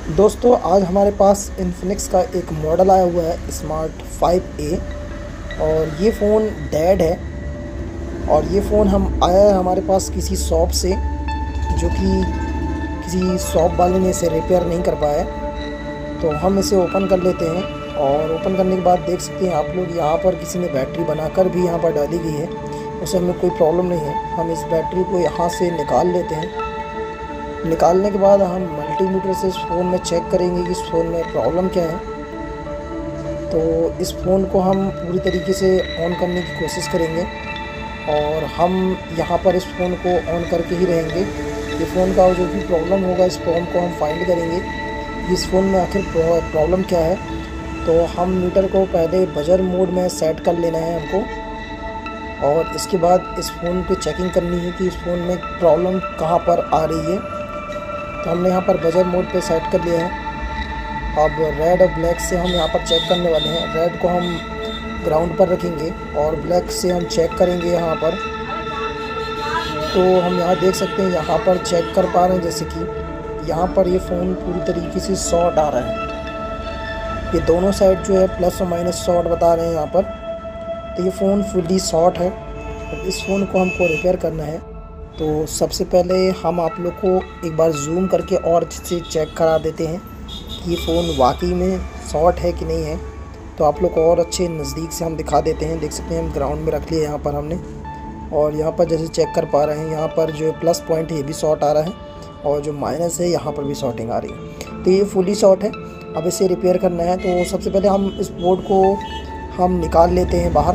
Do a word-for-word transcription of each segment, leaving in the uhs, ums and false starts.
दोस्तों आज हमारे पास इन्फिनिक्स का एक मॉडल आया हुआ है स्मार्ट फाइव ए और ये फ़ोन डेड है। और ये फ़ोन हम आया है हमारे पास किसी शॉप से, जो कि किसी शॉप वाले ने इसे रिपेयर नहीं कर पाया। तो हम इसे ओपन कर लेते हैं और ओपन करने के बाद देख सकते हैं आप लोग यहाँ पर किसी ने बैटरी बनाकर भी यहाँ पर डाली गई है। उसे हमें कोई प्रॉब्लम नहीं है। हम इस बैटरी को यहाँ से निकाल लेते हैं। निकालने के बाद हम मल्टीमीटर से इस फ़ोन में चेक करेंगे कि इस फ़ोन में प्रॉब्लम क्या है। तो इस फ़ोन को हम पूरी तरीके से ऑन करने की कोशिश करेंगे और हम यहाँ पर इस फ़ोन को ऑन करके ही रहेंगे। ये फ़ोन का जो भी प्रॉब्लम होगा इस फ़ोन को हम फाइंड करेंगे कि इस फ़ोन में आखिर प्रॉब्लम क्या है। तो हम मीटर को पहले बजर मोड में सेट कर लेना है हमको, और इसके बाद इस फ़ोन की चेकिंग करनी है कि इस फ़ोन में प्रॉब्लम कहाँ पर आ रही है। तो हमने यहाँ पर बजर मोड पे सेट कर लिया है। अब रेड और ब्लैक से हम यहाँ पर चेक करने वाले हैं। रेड को हम ग्राउंड पर रखेंगे और ब्लैक से हम चेक करेंगे यहाँ पर। तो हम यहाँ देख सकते हैं, यहाँ पर चेक कर पा रहे हैं जैसे कि यहाँ पर ये फ़ोन पूरी तरीके से शॉर्ट आ रहा है। ये दोनों साइड जो है प्लस और माइनस शॉर्ट बता रहे हैं यहाँ पर। तो ये फ़ोन फुली शॉर्ट है। अब इस फ़ोन को हमको रिपेयर करना है। तो सबसे पहले हम आप लोग को एक बार जूम करके और अच्छे से चेक करा देते हैं कि ये फ़ोन वाकई में शॉर्ट है कि नहीं है। तो आप लोग को और अच्छे नज़दीक से हम दिखा देते हैं। देख सकते हैं हम ग्राउंड में रख लिया यहाँ पर हमने, और यहाँ पर जैसे चेक कर पा रहे हैं यहाँ पर जो प्लस पॉइंट है ये भी शॉर्ट आ रहा है और जो माइनस है यहाँ पर भी शॉर्टिंग आ रही है। तो ये फुली शॉर्ट है। अब इसे रिपेयर करना है। तो सबसे पहले हम इस बोर्ड को हम निकाल लेते हैं बाहर।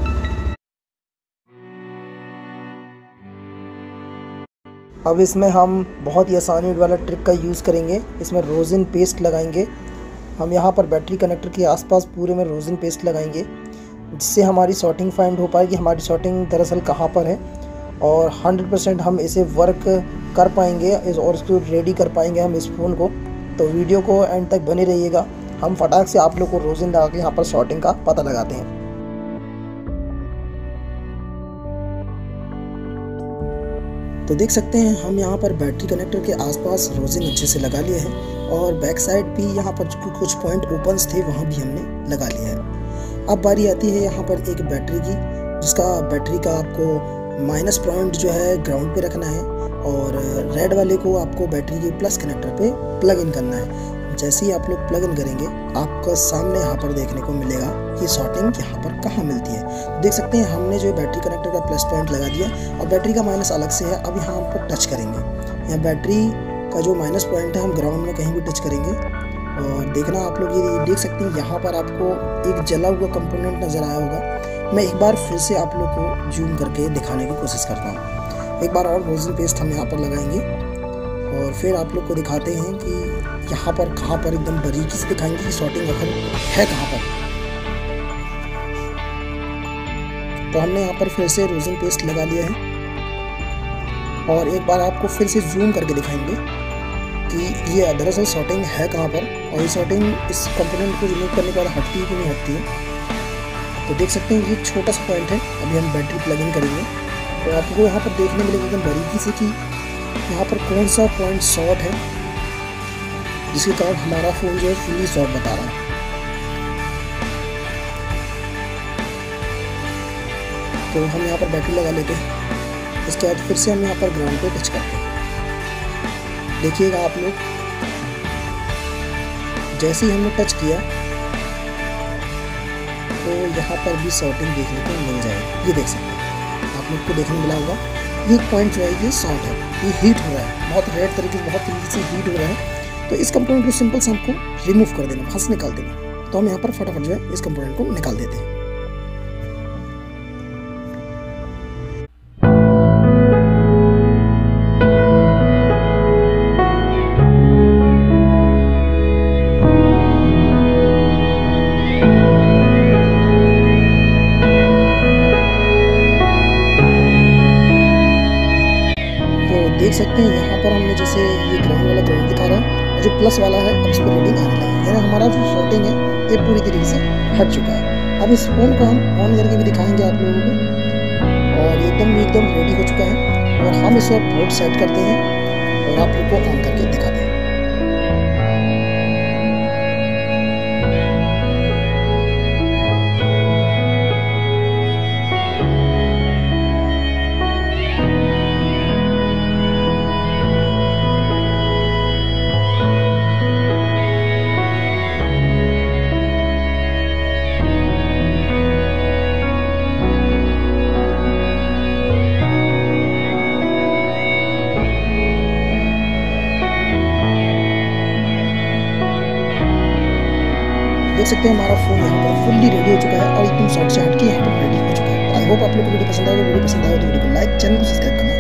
अब इसमें हम बहुत ही आसानी वाला ट्रिक का यूज़ करेंगे। इसमें रोज़िन पेस्ट लगाएंगे। हम यहाँ पर बैटरी कनेक्टर के आसपास पूरे में रोज़िन पेस्ट लगाएंगे, जिससे हमारी शॉर्टिंग फाइंड हो पाएगी, हमारी शॉर्टिंग दरअसल कहाँ पर है, और हंड्रेड परसेंट हम इसे वर्क कर पाएंगे और इसको रेडी कर पाएंगे हम इस फ़ोन को। तो वीडियो को एंड तक बने रहिएगा। हम फटाक से आप लोग को रोज़िन लगा के यहाँ पर शॉर्टिंग का पता लगाते हैं। तो देख सकते हैं हम यहाँ पर बैटरी कनेक्टर के आसपास रोज़िन अच्छे से लगा लिया है और बैक साइड भी यहाँ पर कुछ पॉइंट ओपन्स थे वहाँ भी हमने लगा लिया है। अब बारी आती है यहाँ पर एक बैटरी की, जिसका बैटरी का आपको माइनस पॉइंट जो है ग्राउंड पे रखना है और रेड वाले को आपको बैटरी के प्लस कनेक्टर पे प्लग इन करना है। जैसे ही आप लोग प्लग इन करेंगे आपको सामने यहाँ पर देखने को मिलेगा कि शॉर्टिंग यहाँ पर कहाँ मिलती है। तो देख सकते हैं हमने जो बैटरी कनेक्टर का प्लस पॉइंट लगा दिया और बैटरी का माइनस अलग से है। अब यहाँ हम पर टच करेंगे। यहाँ बैटरी का जो माइनस पॉइंट है हम ग्राउंड में कहीं भी टच करेंगे और देखना आप लोग ये देख सकते हैं यहाँ पर आपको एक जला हुआ कंपोनेंट नज़र आया होगा। मैं एक बार फिर से आप लोग को जूम करके दिखाने की कोशिश करता हूँ। एक बार और रोज़िन पेस्ट हम यहाँ पर लगाएंगे और फिर आप लोग को दिखाते हैं कि यहाँ पर कहाँ पर एकदम बारीकी से दिखाएंगे कि शॉर्टिंग आखिर है कहाँ पर। तो हमने यहाँ पर फिर से रोज़िन पेस्ट लगा लिया है और एक बार आपको फिर से जूम करके दिखाएंगे कि ये दरअसल शॉर्टिंग है कहाँ पर, और ये शॉर्टिंग इस कंपोनेंट को रिमूव करने के बाद हटती है कि नहीं हटती है। तो देख सकते हैं ये छोटा सा पॉइंट है। अभी हम बैटरी प्लग इन करेंगे तो आपको यहाँ पर देखने मिलेगा एकदम बारीकी से कि यहाँ पर कौन सा पॉइंट शॉर्ट है, जिसके कारण हमारा फ़ोन जो है फुली शॉर्ट बता रहा है। तो हम यहाँ पर बैटरी लगा लेते हैं। इसके बाद फिर से हम यहाँ पर ग्राउंड पे टच करते हैं। देखिएगा आप लोग, जैसे ही हमने टच किया तो यहाँ पर भी शॉर्टिंग देखने को मिल जाएगी। ये देख सकते हैं, आप लोग को देखने मिला होगा ये पॉइंट जो है ये शॉर्ट है, ये हीट हो रहा है, बहुत रेड तरीके से बहुत तरीके से हीट हो रहा है। तो इस कंपोनेंट को सिंपल से हमको रिमूव कर देना, वहाँ से निकाल देना। तो हम यहाँ पर फटाफट जो है इस कंपोनेंट को निकाल देते हैं। देख सकते हैं यहाँ पर हमने जैसे ये ग्राउंड वाला ग्राउंड दिखा रहा है और जो प्लस वाला है अब इस पर रीडिंग आने लगी, यानी हमारा जो शॉर्टिंग है ये पूरी तरीके से हट चुका है। अब इस फोन को हम ऑन करके भी दिखाएंगे आप लोगों को, और एकदम एकदम रेडी हो चुका है। और हम इसे बोर्ड सेट करते हैं और आप लोग को ऑन करके दिखाते हैं। देख सकते हैं हमारा फ़ोन यहाँ पर फुल्ली रेडी हो चुका है और एकदम शॉर्ट से हट के यहाँ पर रेडी हो चुका है। आई होप आप लोग को वीडियो पसंद आएगा। वीडियो पसंद आए तो वीडियो को लाइक, चैनल को सब्सक्राइब करना